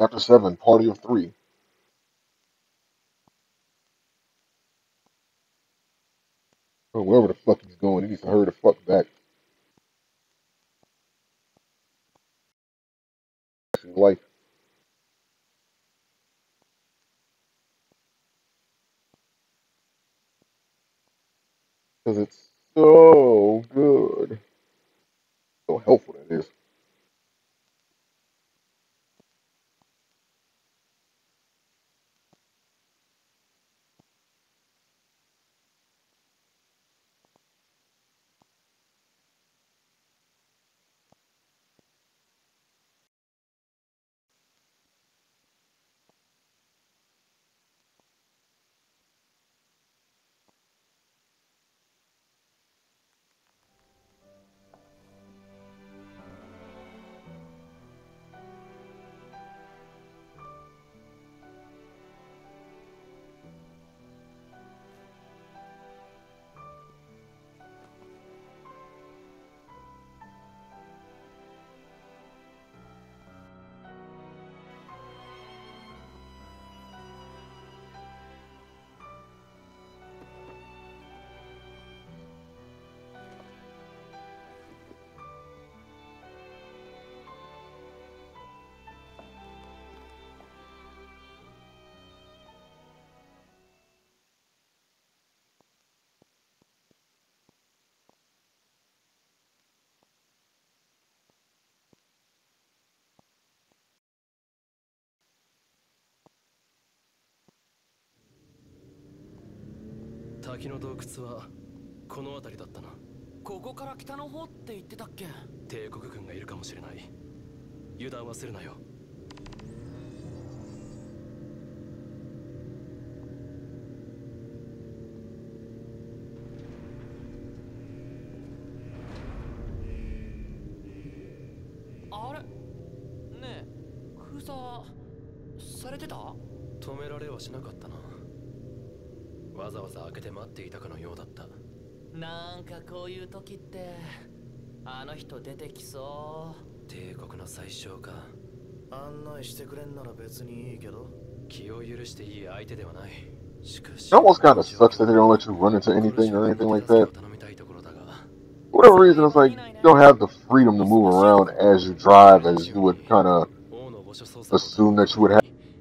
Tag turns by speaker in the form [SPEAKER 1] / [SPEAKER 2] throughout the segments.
[SPEAKER 1] After 7, party of 3. Or wherever the fuck he's going, he needs to hurry the fuck back. Life. Because it's so good. So helpful it is.
[SPEAKER 2] Takiの洞窟はこの辺りだったな。ここから北の方って言ってたっけ？帝国軍がいるかもしれない。油断はするなよ。あれ？ねえ、封鎖されてた？止められはしなかったな。わざわざ開けて待っていたかのようだった。なんかこういう時ってあの人出てきそう。帝国の最小か。案内してくれんなら別にいいけど。気を許していい相手ではない。しかし、
[SPEAKER 1] It almost kind of sucks that they don't let you run into anything or anything like that. For whatever reason, it's like you don't have the freedom to move around as you drive, as you would kind of assume that you would have.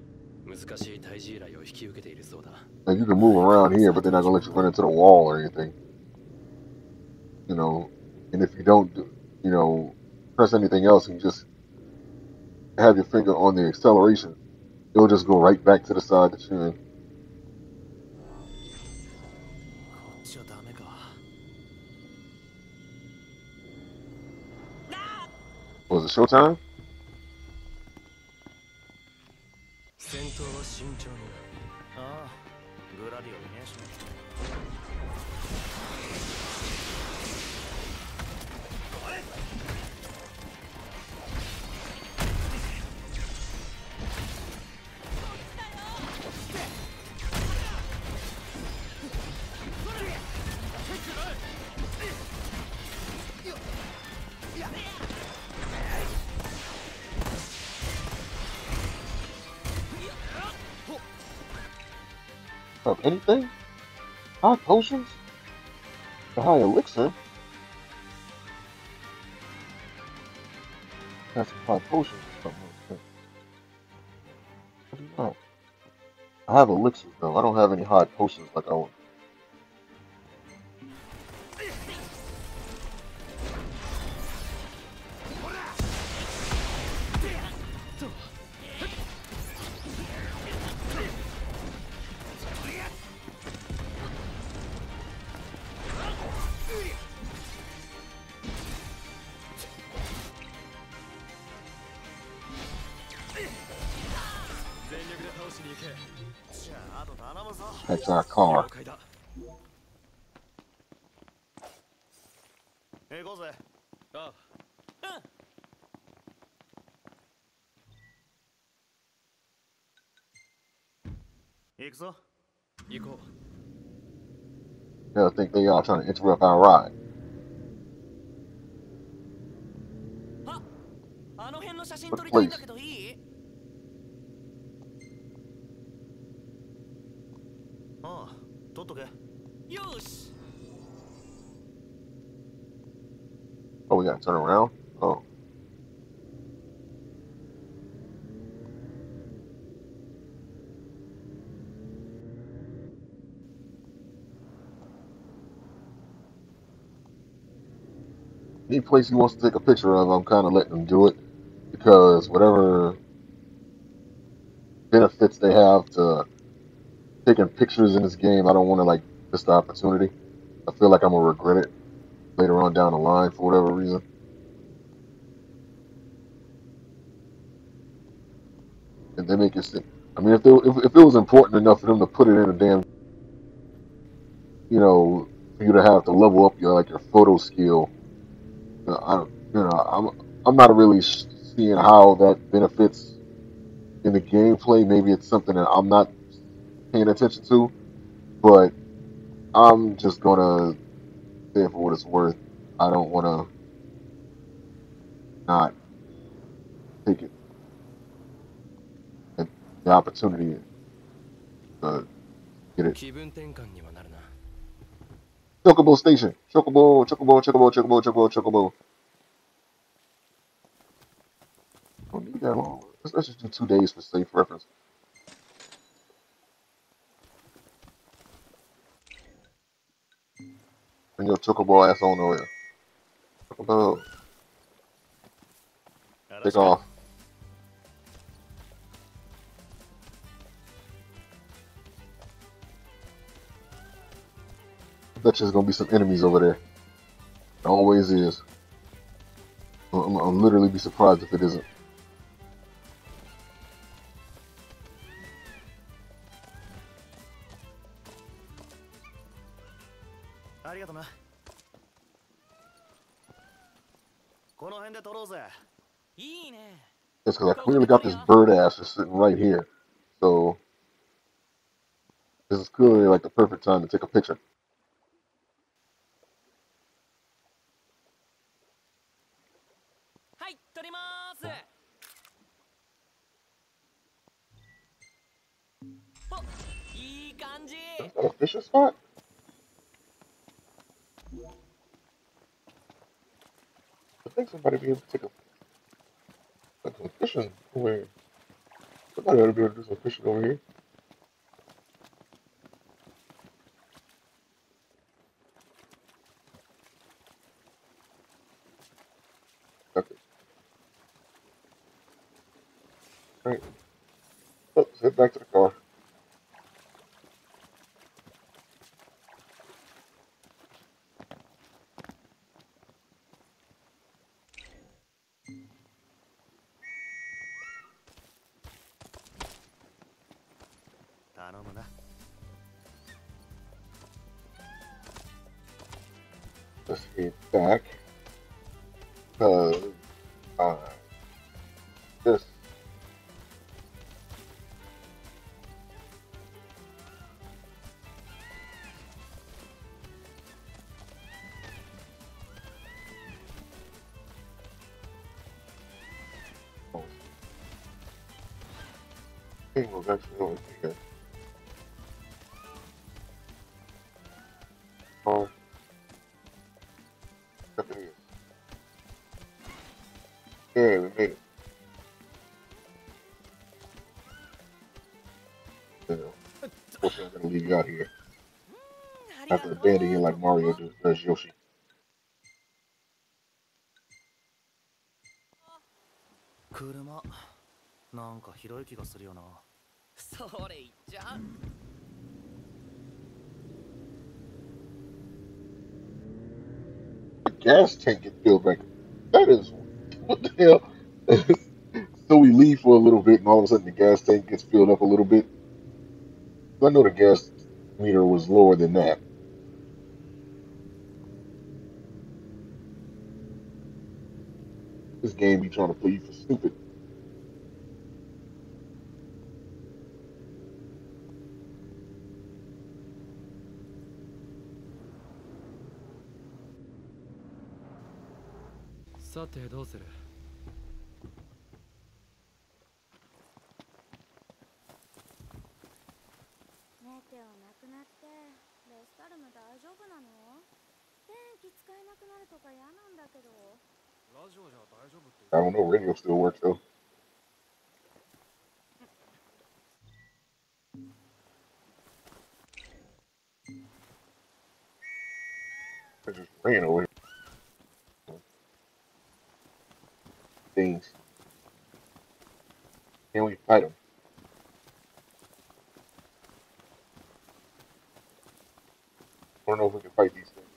[SPEAKER 1] Like you can move around here, but they're not gonna let you run into the wall or anything. You know, and if you don't, press anything else and just have your finger on the acceleration, it'll just go right back to the side that you're in. Was it showtime?
[SPEAKER 2] 戦闘は慎重に。ああ、グラディオいねえし。
[SPEAKER 1] Of anything? High potions? The high elixir? That's some high potions or something like that. I do not. I have elixirs though. I don't have any high potions like I want. That's our car.
[SPEAKER 2] 行こうぜ。ああ。行くぞ。行こう。
[SPEAKER 1] They'll think they are trying to interrupt our ride.
[SPEAKER 2] あの辺の写真撮
[SPEAKER 1] What
[SPEAKER 2] りたいんだ
[SPEAKER 1] place?
[SPEAKER 2] けどいい？
[SPEAKER 1] Oh, we gotta turn around? Oh. Any place he wants to take a picture of, I'm kind of letting him do it because whatever benefits they have to taking pictures in this game, I don't want to like miss the opportunity. I feel like I'm gonna regret it later on down the line for whatever reason. And they make it seem. I mean, if it was important enough for them to put it in a damn, for you to have to level up your like your photo skill, I don't, I'm not really seeing how that benefits in the gameplay. Maybe it's something that I'm not paying attention to, but I'm just gonna say it for what it's worth. I don't want to not take it the opportunity to get it.
[SPEAKER 2] 気分転換にはなるな。
[SPEAKER 1] Chocobo Station. Chocobo, Chocobo, Chocobo, Chocobo, Chocobo, Chocobo. Don't need that long. Let's just do 2 days for safe reference. Bring your Chocobo ass on over here. Chocobo. Take off. I bet you there's gonna be some enemies over there. It always is. I'll literally be surprised if it isn't. It's because I clearly got this bird ass just sitting right here. So this is clearly like the perfect time to take a picture. Is that a fishing spot? I think somebody be able to take some fishing over here. Somebody ought to be able to do some fishing over here. Okay. Right. Oh, let's head back to the car. Let's head back. Because this. Oh, thing was actually over here. Oh, look at this. Yeah, we made it. Unfortunately, I'm gonna leave you out here. After abandoning you like Mario does Yoshi.
[SPEAKER 3] 車なんか広い気がするよな。それ言っちゃう。
[SPEAKER 1] Gas tank get filled back. That is what the hell. So we leave for a little bit, and all of a sudden the gas tank gets filled up a little bit. I know the gas meter was lower than that. This game be trying to play you for stupid. I don't know. Radio still works though. It just ran over here. Things. Can we fight them? I don't know if we can fight these things.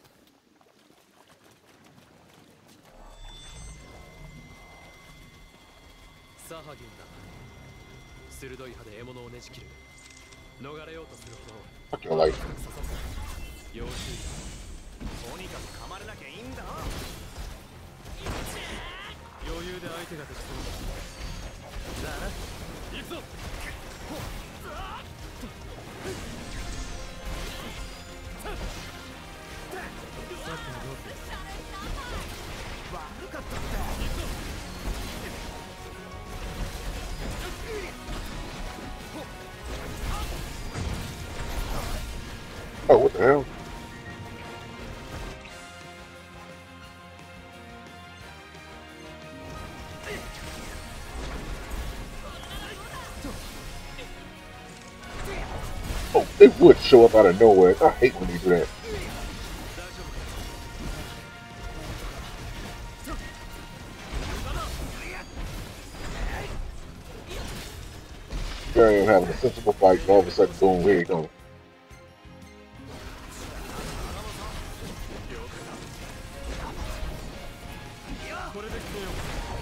[SPEAKER 2] サハギンだ。鋭い歯で獲物をねじ切る。逃れようとするほど
[SPEAKER 1] Fucking like
[SPEAKER 2] 刺さった。要注意だ。
[SPEAKER 3] とにかく噛まれなきゃいいんだ。
[SPEAKER 2] 余裕で相手ができそうだ。だな。行くぞ。
[SPEAKER 3] 悪かったって。
[SPEAKER 1] Oh, what the hell? Oh, they would show up out of nowhere. I hate when they do that. Here I am having a sensible fight, and all of a sudden, boom, here you go.
[SPEAKER 2] これで決めよう。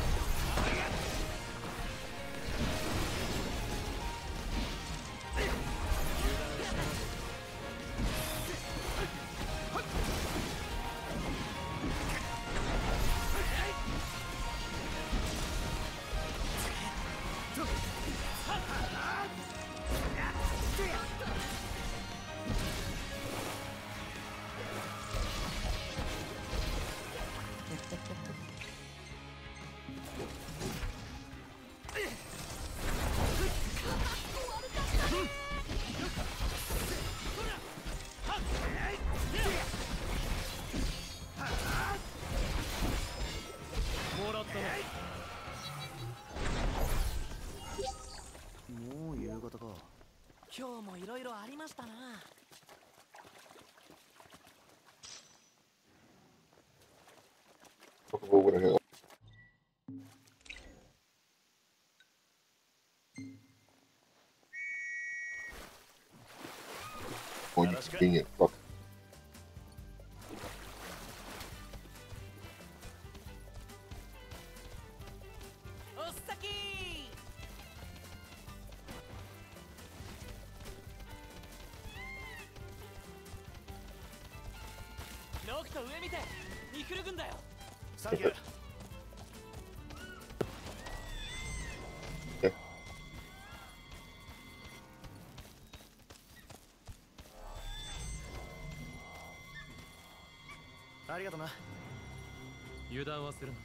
[SPEAKER 3] もう夕方か。今日もいろいろありましたな。
[SPEAKER 1] What the hell? Oh, you convenient fuck.
[SPEAKER 3] おっさきー。ノクト上見て。ミクル軍だよ。サンキュー。 ありがとな。
[SPEAKER 2] 油断はするな。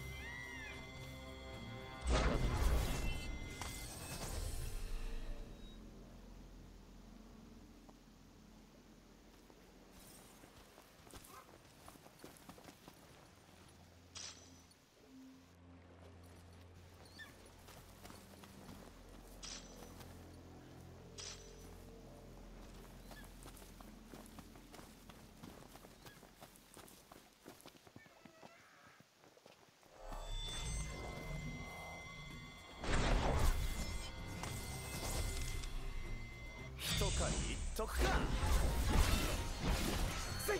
[SPEAKER 3] とか言っとくか。せい。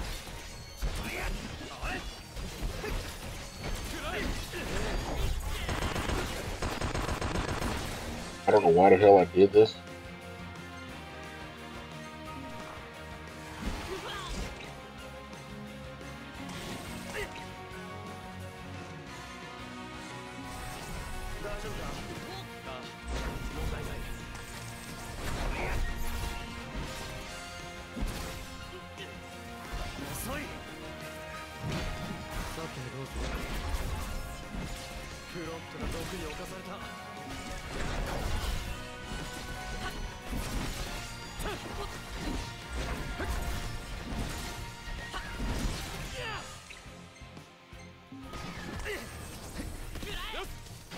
[SPEAKER 1] I don't know why the hell I did this.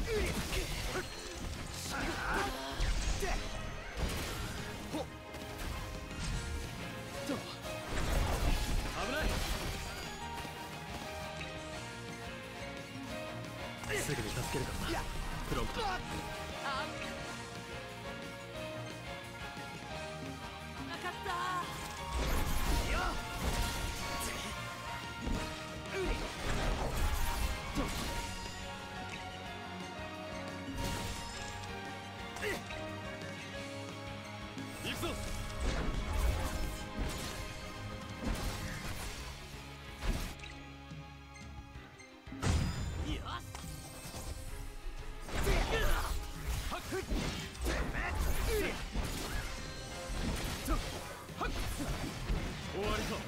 [SPEAKER 2] 危ない。すぐに助けるからな、プロンプト。行くぞ。終わりか。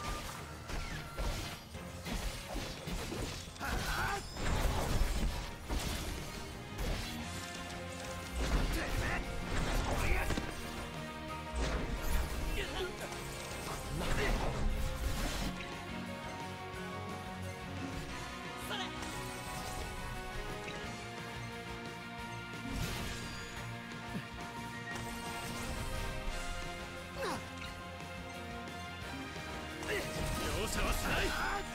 [SPEAKER 2] 容赦はしない。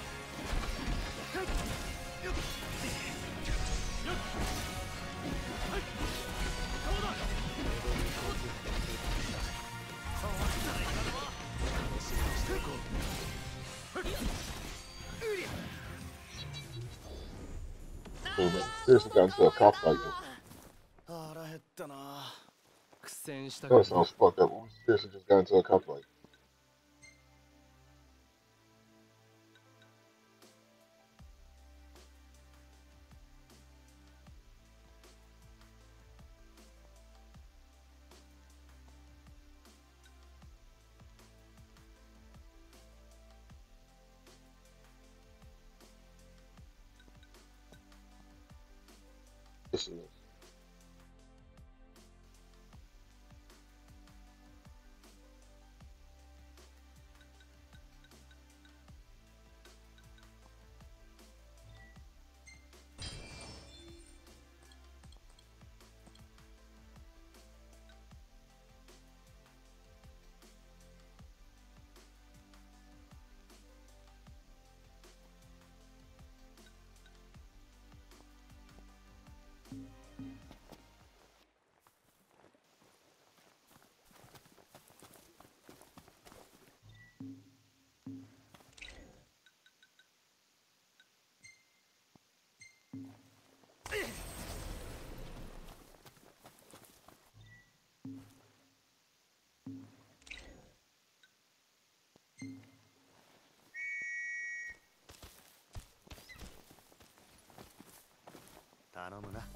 [SPEAKER 1] Oh man, seriously got into a cockfight.
[SPEAKER 3] 腹減ったな。
[SPEAKER 2] 苦戦したか
[SPEAKER 1] That
[SPEAKER 2] らな。
[SPEAKER 1] sounds fucked up. We seriously just got into a cockfight. Yes, it is.
[SPEAKER 3] 頼むな。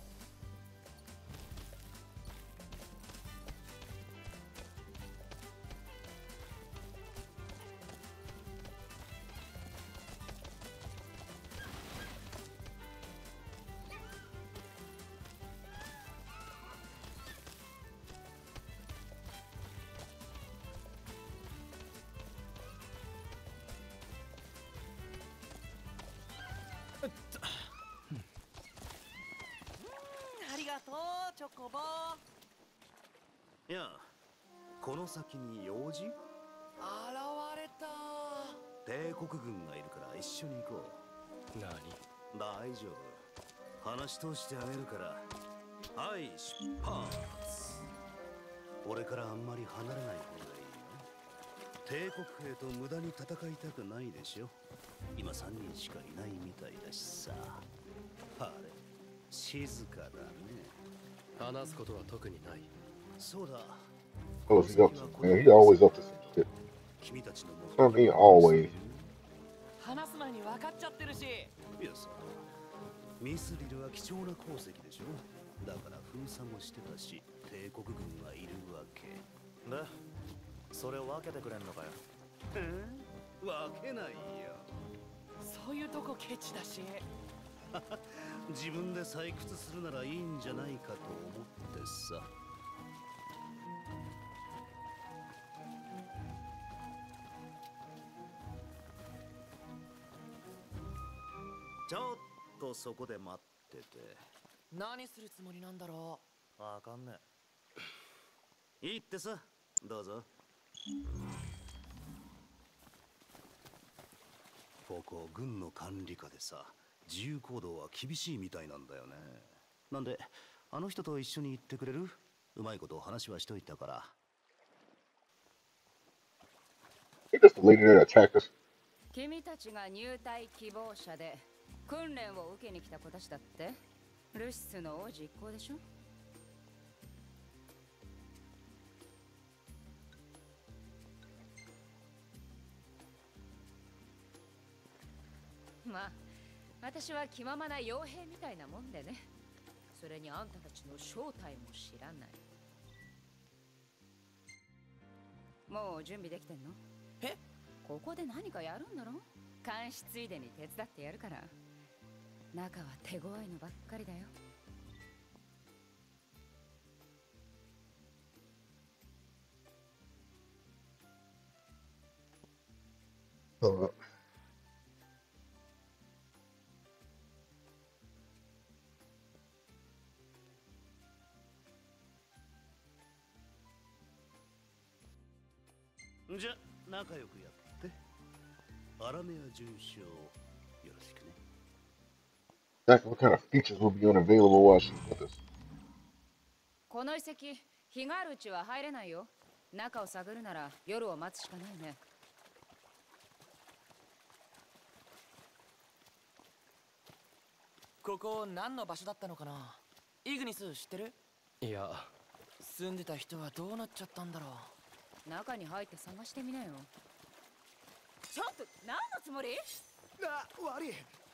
[SPEAKER 4] ありがとう、チョコボ。
[SPEAKER 3] いや、この先に用事？
[SPEAKER 4] 現れた。
[SPEAKER 3] 帝国軍がいるから一緒に行こ
[SPEAKER 2] 何？
[SPEAKER 3] う。大丈夫。話通してあげるから。はい、出発。俺からあんまり離れない方がいいよ。帝国兵と無駄に戦いたくないでしょ。今3人しかいないみたいだしさ。あれ、静かだね。
[SPEAKER 2] 話すことは特にない。
[SPEAKER 3] そうだ。
[SPEAKER 1] What was he up to? Man, he always up to some shit.
[SPEAKER 3] 君たちの
[SPEAKER 1] I mean, always.
[SPEAKER 4] 話す前に分かっちゃってるし。
[SPEAKER 3] いやさ、ミスリルは貴重な鉱石でしょ。だから封鎖もしてたし、帝国軍がいるわけ。
[SPEAKER 5] で、それを分けてくれんのかよ。
[SPEAKER 3] 分けないよ。
[SPEAKER 4] そういうとこケチだし。
[SPEAKER 3] 自分で採掘するならいいんじゃないかと思ってさ。ちょっとそこで待ってて。
[SPEAKER 4] 何するつもりなんだろ
[SPEAKER 5] わかんね
[SPEAKER 3] いいってさ、どうぞ。ここ軍の管理下でさ、自由行動は厳しいみたいなんだよね。なんであの人と一緒に行ってくれる？うまいこと話はしといたから。
[SPEAKER 1] Hey, that's the lady that attacked us.
[SPEAKER 6] 君たちが入隊希望者で訓練を受けに来た子たちだって。ルシスの王子一行でしょ。まあ私は気ままな傭兵みたいなもんでね。それにあんたたちの正体も知らない。もう準備できてんの？
[SPEAKER 4] え？
[SPEAKER 6] ここで何かやるんだろ？監視ついでに手伝ってやるから。中は手強いのばっかりだよ。
[SPEAKER 3] じゃ仲良くやって。アラメア准将、よろしくね。
[SPEAKER 1] Exactly what kind of features will be unavailable while she's with us?
[SPEAKER 6] この遺跡、日があるうちは入れないよ。中を探るなら夜を待つしかないね。
[SPEAKER 4] ここ何の場所だったのかな。イグニス知ってる？
[SPEAKER 2] いや、
[SPEAKER 4] 住んでた人はどうなっちゃったんだろう。
[SPEAKER 6] 中に入って探してみなよ。ちょっと何のつもり？
[SPEAKER 5] あ、悪い。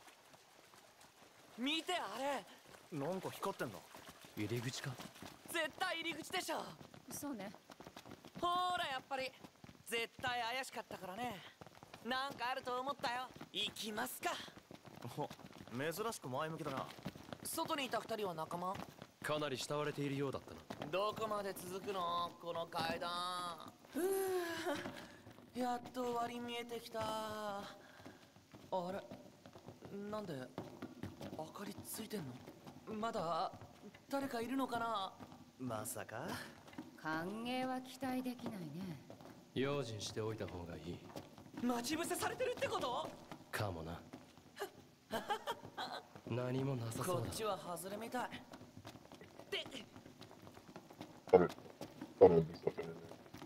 [SPEAKER 4] 見てあれ。
[SPEAKER 5] なんか光ってんの。
[SPEAKER 2] 入り口か。
[SPEAKER 4] 絶対入り口でしょ。
[SPEAKER 6] そうね。
[SPEAKER 4] ほらやっぱり絶対怪しかったからね。なんかあると思ったよ。行きますか。
[SPEAKER 5] お、珍しく前向きだな。
[SPEAKER 4] 外にいた二人は仲間？
[SPEAKER 2] かなり慕われているようだったな。
[SPEAKER 4] どこまで続くのこの階段。ふぅ、やっと終わり見えてきた。あれ、なんで明かりついてんの？まだ誰かいるのかな。
[SPEAKER 5] まさか。
[SPEAKER 6] 歓迎は期待できないね。
[SPEAKER 2] 用心しておいた方がいい。
[SPEAKER 4] 待ち伏せされてるってこと？
[SPEAKER 2] かもな。何もなさそうだ。
[SPEAKER 4] こっちは外れみたい。で、
[SPEAKER 1] Thought it would be something in there.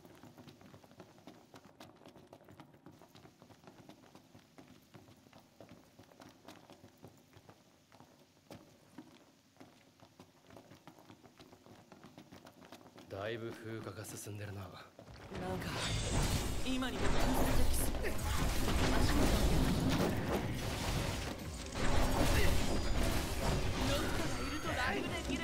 [SPEAKER 2] だいぶ風化が進んでるな。
[SPEAKER 4] なんか今にも崩れてきそう。足元どっかがいるとライブできる。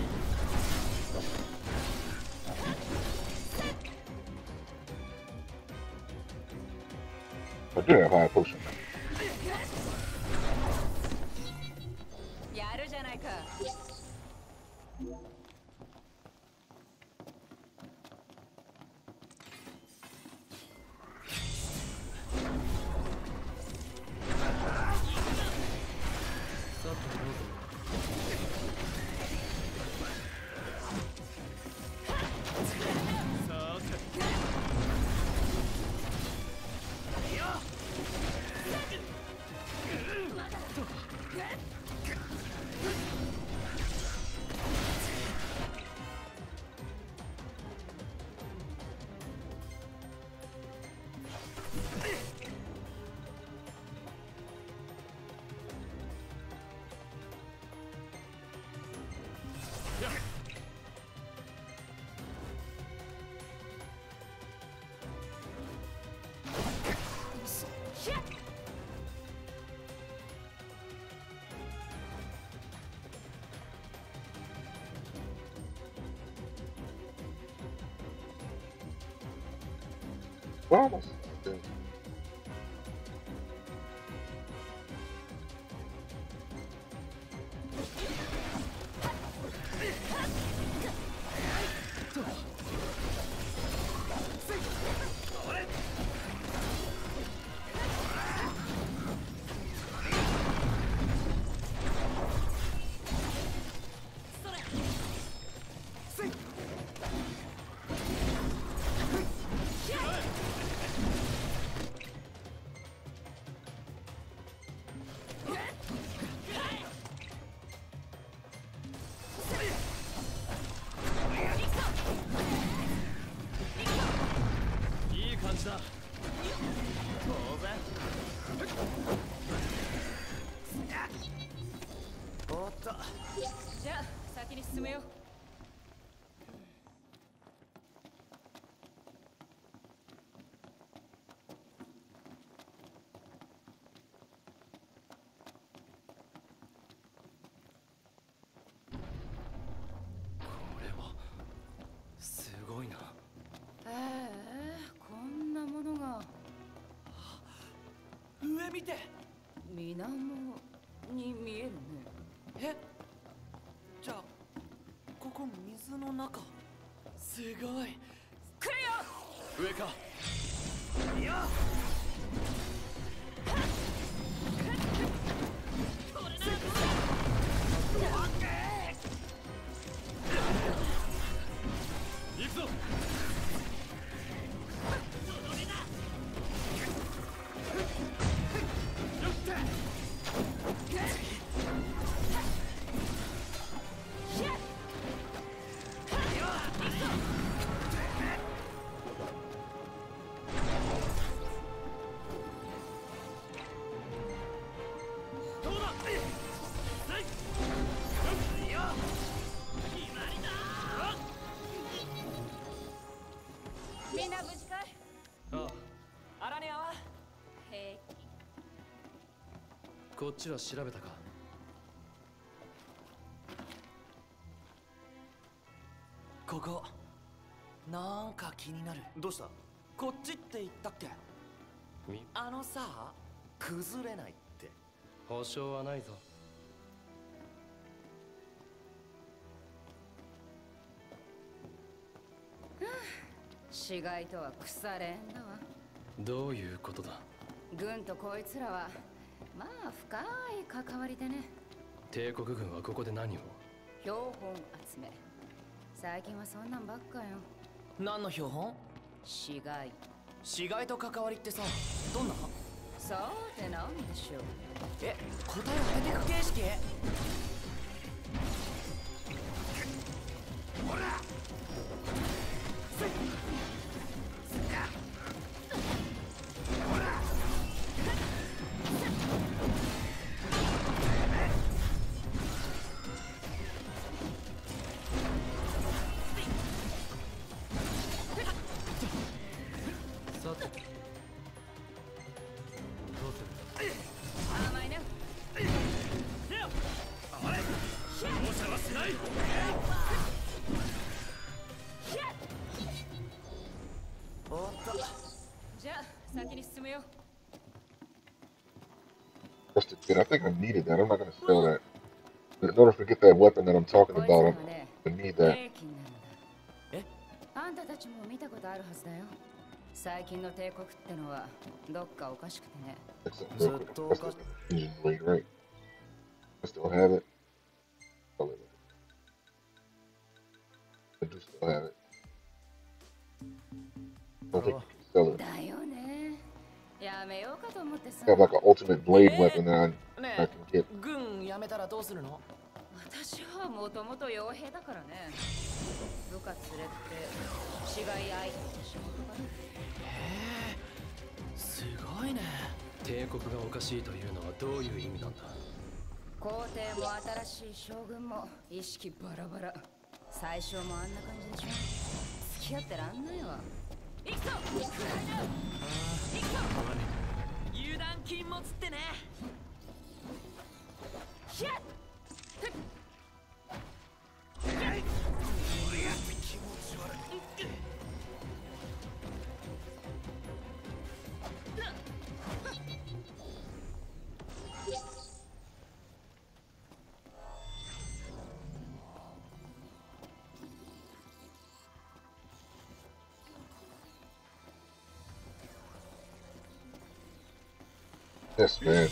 [SPEAKER 1] I do have high potion.
[SPEAKER 6] やるじゃないか。
[SPEAKER 2] さっとどうぞ。
[SPEAKER 1] We're almost done.
[SPEAKER 5] おっと。
[SPEAKER 6] じゃあ先に進むよ。
[SPEAKER 2] これはすごいな。
[SPEAKER 6] こんなものが。
[SPEAKER 4] 上見て。
[SPEAKER 6] 水面に見えるね。
[SPEAKER 4] え、じゃあここ水の中。すごい。
[SPEAKER 6] 来るよ。
[SPEAKER 2] 上か。
[SPEAKER 4] いや
[SPEAKER 2] 行くぞ。
[SPEAKER 6] みんな無事かい？
[SPEAKER 2] ああ、
[SPEAKER 4] アラネアは
[SPEAKER 6] 平気。
[SPEAKER 2] こっちは調べたか。
[SPEAKER 4] ここなんか気になる。
[SPEAKER 5] どうした？
[SPEAKER 4] こっちって言ったっけ？あのさ、
[SPEAKER 5] 崩れないって。
[SPEAKER 2] 保証はないぞ。
[SPEAKER 6] 死骸とは腐れんだわ。
[SPEAKER 2] どういうことだ。
[SPEAKER 6] 軍とこいつらはまあ深い関わりでね。
[SPEAKER 2] 帝国軍はここで何を。
[SPEAKER 6] 標本集め。最近はそんなんばっかよ。
[SPEAKER 4] 何の標本？
[SPEAKER 6] 死骸。
[SPEAKER 4] 死骸と関わりってさ、どんな？
[SPEAKER 6] さてなんでしょう。
[SPEAKER 4] え、答えを当てていく形式？ほら
[SPEAKER 2] さてどうする。
[SPEAKER 6] 甘いね。
[SPEAKER 2] 容赦はしない。
[SPEAKER 5] おっと。
[SPEAKER 6] じゃあ先に進むよ。
[SPEAKER 1] Just a kid. I think I needed that. I'm not gonna sell that. In order to get that weapon that I'm talking
[SPEAKER 6] こいつら
[SPEAKER 1] about,
[SPEAKER 6] は
[SPEAKER 1] I'm
[SPEAKER 6] ね、
[SPEAKER 1] gonna need
[SPEAKER 6] 兵
[SPEAKER 1] that.
[SPEAKER 6] 器になるんだ。
[SPEAKER 4] え？
[SPEAKER 6] あんたたちも見たことあるはずだよ。最近の帝国ってのはどっかおかしくてね。
[SPEAKER 1] Except real quick, that's the engine blade, right? I still have it. Oh, wait, wait. I do still have it. I don't think you can sell it.
[SPEAKER 6] だよね。やめようかと思ってさ。
[SPEAKER 1] I have like an ultimate blade weapon that I
[SPEAKER 4] ね
[SPEAKER 1] can
[SPEAKER 4] え、
[SPEAKER 1] get.
[SPEAKER 4] 軍辞めたらどうするの？
[SPEAKER 6] 私はもともと傭兵だからね。部下連れて死骸相手の仕事かな。
[SPEAKER 4] すごいね。
[SPEAKER 2] 帝国がおかしいというのはどういう意味なんだ。
[SPEAKER 6] 皇帝も新しい将軍も意識バラバラ。最初もあんな感じでしょ。付き合ってらんないわ。行くぞ。行くぞ。
[SPEAKER 4] 油断禁物ってね。
[SPEAKER 6] ヒャッ。
[SPEAKER 1] Yes, man.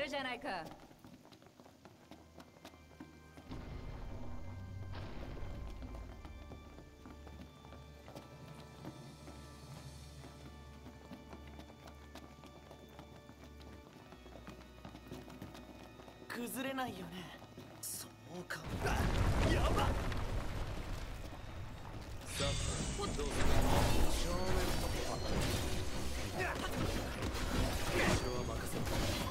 [SPEAKER 6] るじゃないか。
[SPEAKER 4] 崩れないよね。
[SPEAKER 3] そうか。やばっ。さあ、どうする。正面突破。後ろは任せろ。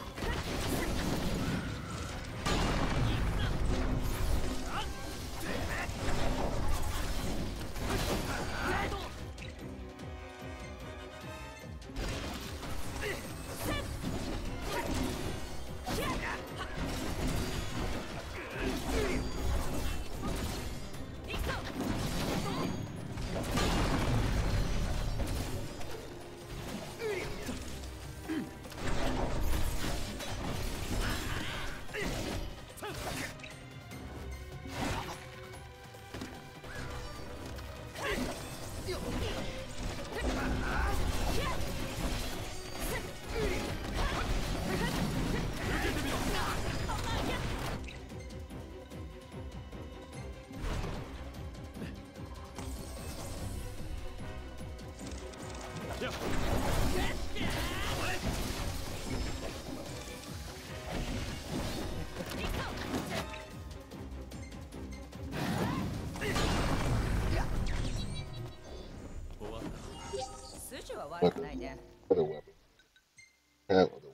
[SPEAKER 6] 筋は悪くないね。
[SPEAKER 1] Other weapons. Have other weapons.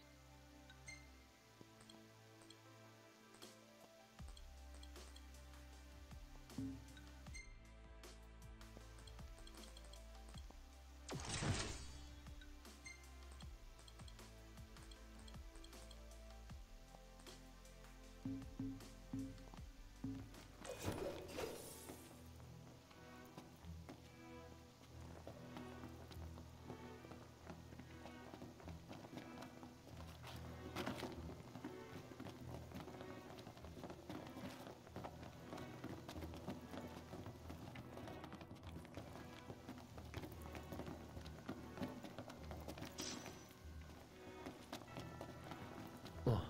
[SPEAKER 2] Oh.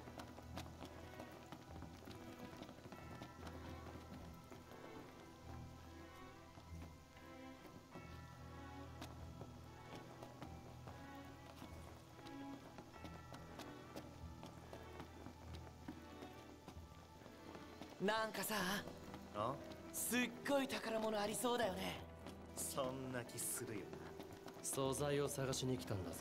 [SPEAKER 4] なんかさ、
[SPEAKER 3] あ、
[SPEAKER 4] すっごい宝物ありそうだよね。
[SPEAKER 3] そんな気するよな。
[SPEAKER 2] 素材を探しに来たんだぞ。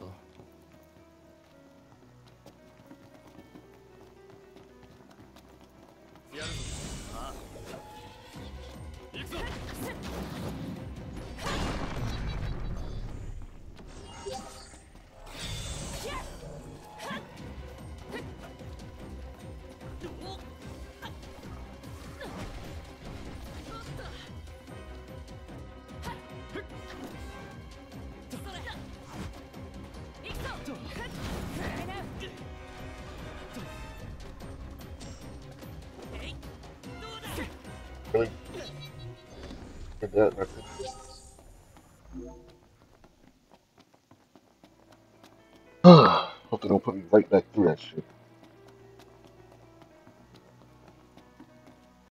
[SPEAKER 3] やるぞ。ああ。行くぞ。
[SPEAKER 1] Really? Did that record? Hope they don't put me right back through that shit.